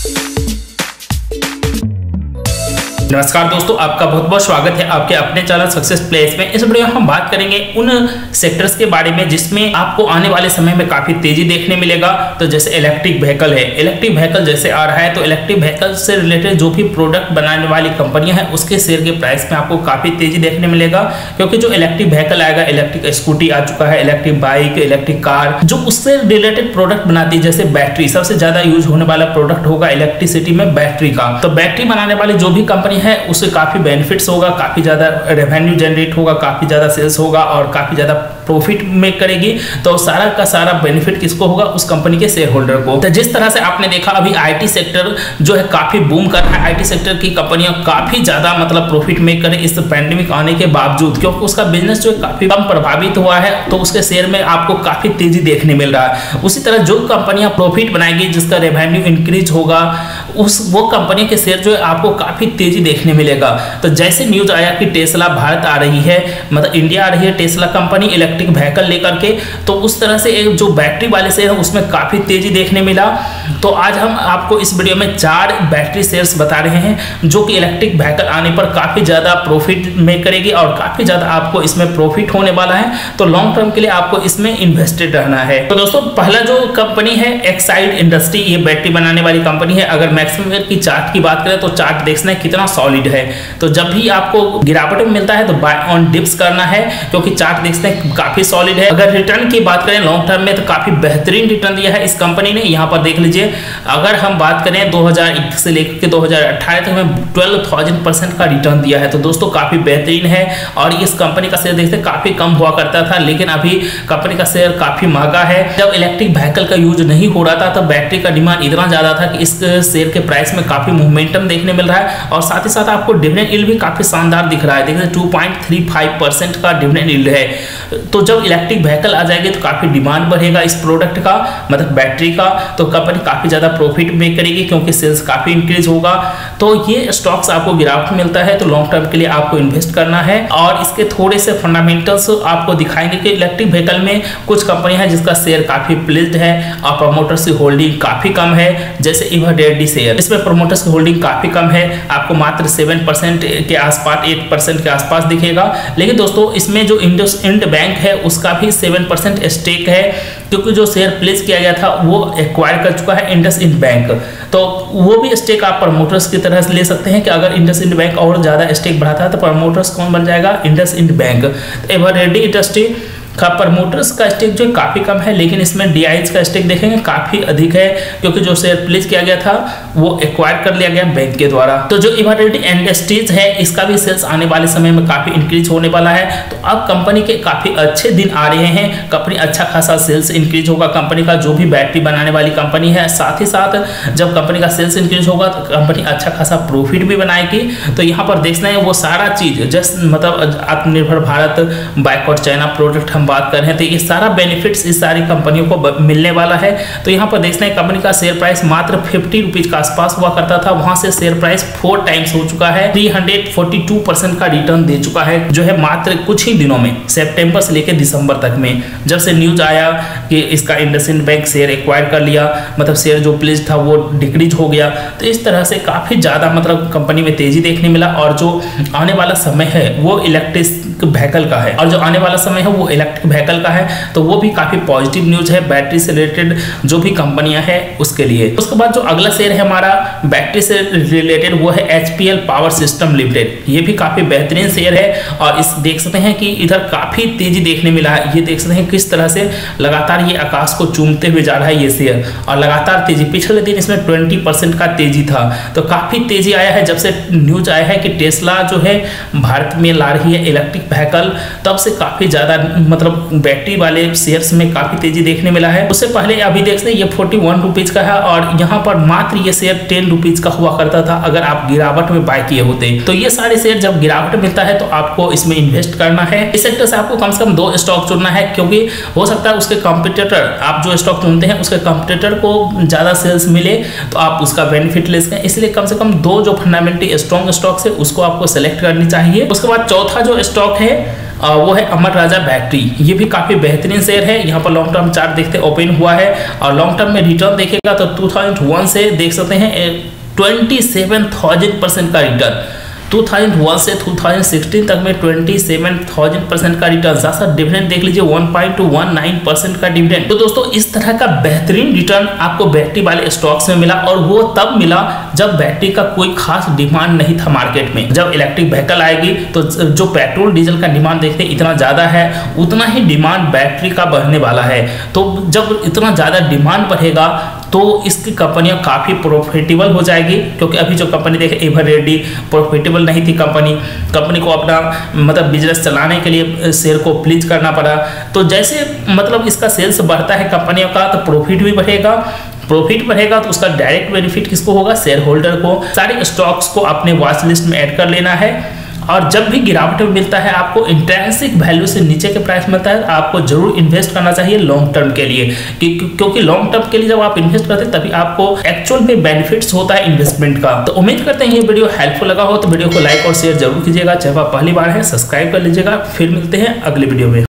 नमस्कार दोस्तों, आपका बहुत बहुत स्वागत है आपके अपने चैनल सक्सेस प्लेस में। इस वीडियो में हम बात करेंगे उन सेक्टर्स के बारे में जिसमें आपको आने वाले समय में काफी तेजी देखने मिलेगा। तो जैसे इलेक्ट्रिक व्हीकल है, इलेक्ट्रिक व्हीकल जैसे आ रहा है तो इलेक्ट्रिक व्हीकल से रिलेटेड जो भी प्रोडक्ट बनाने वाली कंपनियां हैं उसके शेयर के प्राइस में आपको काफी तेजी देखने मिलेगा, क्योंकि जो इलेक्ट्रिक व्हीकल आएगा, इलेक्ट्रिक स्कूटी आ चुका है, इलेक्ट्रिक बाइक, इलेक्ट्रिक कार, जो उससे रिलेटेड प्रोडक्ट बनाती है। जैसे बैटरी, सबसे ज्यादा यूज होने वाला प्रोडक्ट होगा इलेक्ट्रिसिटी में बैटरी का। तो बैटरी बनाने वाली जो भी कंपनी है उससे काफी बेनिफिट्स होगा, काफी ज्यादा रेवेन्यू जनरेट होगा, काफी ज्यादा सेल्स होगा और काफी ज्यादा प्रॉफिट मेक करेगी। तो सारा का सारा बेनिफिट किसको होगा? उस कंपनी के शेयर होल्डर को। तो जिस तरह से आपने देखा अभी आईटी सेक्टर जो है काफी बूम कर रहा है, आईटी सेक्टर की कंपनियां काफी ज्यादा मतलब प्रॉफिट मेक करें इस पैंडेमिक आने के बावजूद, क्योंकि उसका बिजनेस जो है काफी कम प्रभावित हुआ है, तो उसके शेयर में आपको काफी तेजी देखने मिल रहा है। उसी तरह जो कंपनियां प्रॉफिट बनाएगी, जिसका रेवेन्यू इंक्रीज होगा, वो कंपनी के शेयर जो है आपको काफी तेजी देखने मिलेगा। तो जैसे न्यूज आया कि टेस्ला भारत आ रही है, मतलब इंडिया आ रही है टेस्ला कंपनी इलेक्ट्रिक व्हीकल लेकर के, तो उस तरह से एक जो बैटरी वाले शेयर है उसमें काफी तेजी देखने मिला। तो आज हम आपको इस वीडियो में 4 बैटरी शेयर्स बता रहे हैं जो कि इलेक्ट्रिक व्हीकल आने पर काफी ज्यादा प्रॉफिट मेक करेगी और काफी ज्यादा आपको इसमें प्रॉफिट होने वाला है। तो लॉन्ग टर्म के लिए आपको इसमें इन्वेस्टेड रहना है। तो दोस्तों पहला जो कंपनी है एक्साइड इंडस्ट्री, ये बैटरी बनाने वाली कंपनी है। अगर मैक्सिमम की चार्ट की बात करें तो चार्ट देखना कितना सॉलिड है। तो जब भी आपको गिरावट में मिलता है तो बाय ऑन डिप्स करना है, क्योंकि चार्ट देखते हैं काफी सॉलिड है। अगर रिटर्न की बात करें लॉन्ग टर्म में तो काफी बेहतरीन रिटर्न दिया है इस कंपनी ने। यहाँ पर देख लीजिए, अगर हम बात करें 2021 से लेकर के 2018 तक में 12,000% का रिटर्न दिया है। तो दोस्तों काफी बेहतरीन है। और इस कंपनी का शेयर देखते काफी कम हुआ करता था, लेकिन अभी कंपनी का शेयर काफी महंगा है। जब इलेक्ट्रिक व्हीकल का यूज नहीं हो रहा था तो बैटरी का डिमांड इतना ज्यादा था कि इस शेयर के प्राइस में काफी मोमेंटम देखने मिल रहा है। और साथ ही साथ आपको डिविडेंड यील्ड भी काफी शानदार दिख रहा है। देखिए 2.35% का डिविडेंड यील्ड है। तो जब इलेक्ट्रिक व्हीकल आ जाएगी तो काफी डिमांड बढ़ेगा इस प्रोडक्ट का, मतलब बैटरी का। तो कंपनी काफी ज्यादा प्रॉफिट मेक करेगी क्योंकि सेल्स काफी इंक्रीज होगा। तो ये स्टॉक्स आपको गिरावट मिलता है तो लॉन्ग टर्म के लिए आपको इन्वेस्ट करना है। और इसके थोड़े से फंडामेंटल्स आपको दिखाएंगे कि इलेक्ट्रिक व्हीकल में कुछ कंपनियां हैं जिसका शेयर काफी प्लेस्ड है और प्रमोटर्स की होल्डिंग काफी कम है। जैसे एवरडेडी शेयर, इसमें प्रमोटर्स की होल्डिंग काफी कम है, आपको मात्र 7% के आसपास, 8% के आसपास दिखेगा। लेकिन दोस्तों इसमें जो इंडसइंड बैंक है उसका भी 7% स्टेक है, क्योंकि जो शेयर प्लेस किया गया था वो एक्वायर कर चुका है इंडसइंड बैंक। तो वो भी स्टेक आप प्रमोटर्स की तरह से ले सकते हैं कि अगर इंडसइंड बैंक और ज्यादा स्टेक बढ़ाता है तो प्रमोटर्स कौन बन जाएगा? IndusInd bank. एवररेडी इंडस्ट्री का प्रमोटर्स का स्टेक जो काफी कम है, लेकिन इसमें डीआईज का स्टेक देखेंगे काफी अधिक है, क्योंकि जो शेयर प्लेस किया गया था वो एक्वायर कर लिया गया बैंक के द्वारा। तो जो एवररेडी इंडस्ट्रीज है इसका भी सेल्स आने वाले समय में काफी इंक्रीज होने वाला है। तो अब कंपनी के काफी अच्छे दिन आ रहे हैं, कंपनी अच्छा खासा सेल्स इंक्रीज होगा कंपनी का, जो भी बैटरी बनाने वाली कंपनी है। साथ ही साथ जब कंपनी का सेल्स इंक्रीज होगा तो कंपनी अच्छा खासा प्रॉफिट भी बनाएगी। तो यहाँ पर देखना है वो सारा चीज, जस्ट मतलब आत्मनिर्भर भारत, बाइकआउट चाइना प्रोडक्ट बात कर रहे हैं, तो ये सारा बेनिफिट्स इस सारी कंपनियों को मिलने वाला है। तो यहाँ पर देखना है कंपनी का शेयर प्राइस मात्र 50 रुपीज के आसपास हुआ करता था, वहां से शेयर प्राइस 4 टाइम्स हो चुका है। 342% का रिटर्न दे चुका है, जो है मात्र कुछ ही दिनों में, सितंबर से लेकर दिसंबर तक में। जब से न्यूज आया कि इसका इंडसइंड बैंक शेयर एक्वायर कर लिया, मतलब शेयर जो प्लेस था वो डिक्रीज हो गया। तो इस तरह से काफी ज्यादा मतलब कंपनी में तेजी देखने मिला। और जो आने वाला समय है वो इलेक्ट्रिक व्हीकल का है, और जो आने वाला समय है वो इलेक्ट्रिक व्हीकल का है। तो वो भी काफी पॉजिटिव न्यूज है बैटरी से रिलेटेड जो भी कंपनियां हैं उसके लिए। उसके बाद जो अगला शेयर है हमारा बैटरी से रिलेटेड वो है एचपीएल पावर सिस्टम लिमिटेड। ये भी काफी बेहतरीन शेयर है और इस देख सकते हैं कि इधर काफी तेजी देखने मिला है। ये देख सकते हैं किस तरह से लगातार ये आकाश को चूमते हुए जा रहा है ये शेयर, और लगातार तेजी, पिछले दिन इसमें 20% का तेजी था। तो काफी तेजी आया है जब से न्यूज आया है कि टेस्ला जो है भारत में ला रही है इलेक्ट्रिक व्हीकल, तब से काफी ज्यादा मतलब बैटरी वाले शेयर्स में काफी तेजी देखने मिला है। उससे पहले अभी देख सकते हैं ये 41 रुपीज का है, और यहाँ पर मात्र ये शेयर 10 रुपीज का हुआ करता था अगर आप गिरावट में बाय किए होते। तो ये सारे शेयर जब गिरावट मिलता है तो आपको इसमें इन्वेस्ट करना है। इस सेक्टर से आपको कम से कम 2 स्टॉक चुनना है, क्योंकि हो सकता है उसके कॉम्पिटिटर, आप जो स्टॉक चुनते हैं उसके कॉम्पिटिटर को ज्यादा सेल्स मिले तो आप उसका बेनिफिट ले सकें। इसलिए कम से कम 2 जो फंडामेंटली स्ट्रॉन्ग स्टॉक्स है उसको आपको सेलेक्ट करनी चाहिए। उसके बाद चौथा जो स्टॉक है वो है अमर राजा बैटरी। ये भी काफी बेहतरीन शेयर है। यहाँ पर लॉन्ग टर्म चार्ट देखते ओपन हुआ है और लॉन्ग टर्म में रिटर्न देखेगा तो 2001 से देख सकते हैं 27,000% का रिटर्न। 2001 से 2016 तक में 27,000% का रिटर्न। ज़्यादा डिविडेंड देख लीजिए 1.19% का डिविडेंड। तो दोस्तों इस तरह का बेहतरीन रिटर्न आपको बैटरी वाले स्टॉक्स में मिला और वो तब मिला जब बैटरी का कोई खास डिमांड नहीं था मार्केट में। जब इलेक्ट्रिक व्हीकल आएगी तो जो पेट्रोल डीजल का डिमांड देखते इतना ज़्यादा है, उतना ही डिमांड बैटरी का बढ़ने वाला है। तो जब इतना ज़्यादा डिमांड बढ़ेगा तो इसकी कंपनियां काफ़ी प्रॉफिटेबल हो जाएगी, क्योंकि अभी जो कंपनी देखे एवररेडी प्रॉफिटेबल नहीं थी। कंपनी को अपना मतलब बिजनेस चलाने के लिए शेयर को प्लीज करना पड़ा। तो जैसे मतलब इसका सेल्स बढ़ता है कंपनियों का तो प्रॉफिट भी बढ़ेगा। प्रॉफिट बढ़ेगा तो उसका डायरेक्ट बेनिफिट किसको होगा? शेयर होल्डर को। सारे स्टॉक्स को अपने वॉच लिस्ट में ऐड कर लेना है और जब भी गिरावट मिलता है आपको इंट्रिंसिक वैल्यू से नीचे के प्राइस मिलता है आपको जरूर इन्वेस्ट करना चाहिए लॉन्ग टर्म के लिए, क्योंकि लॉन्ग टर्म के लिए जब आप इन्वेस्ट करते हैं तभी आपको एक्चुअल में बेनिफिट्स होता है इन्वेस्टमेंट का। तो उम्मीद करते हैं ये वीडियो हेल्पफुल लगा हो तो वीडियो को लाइक और शेयर जरूर कीजिएगा। चाहे आप पहली बार है सब्सक्राइब कर लीजिएगा। फिर मिलते हैं अगले वीडियो में।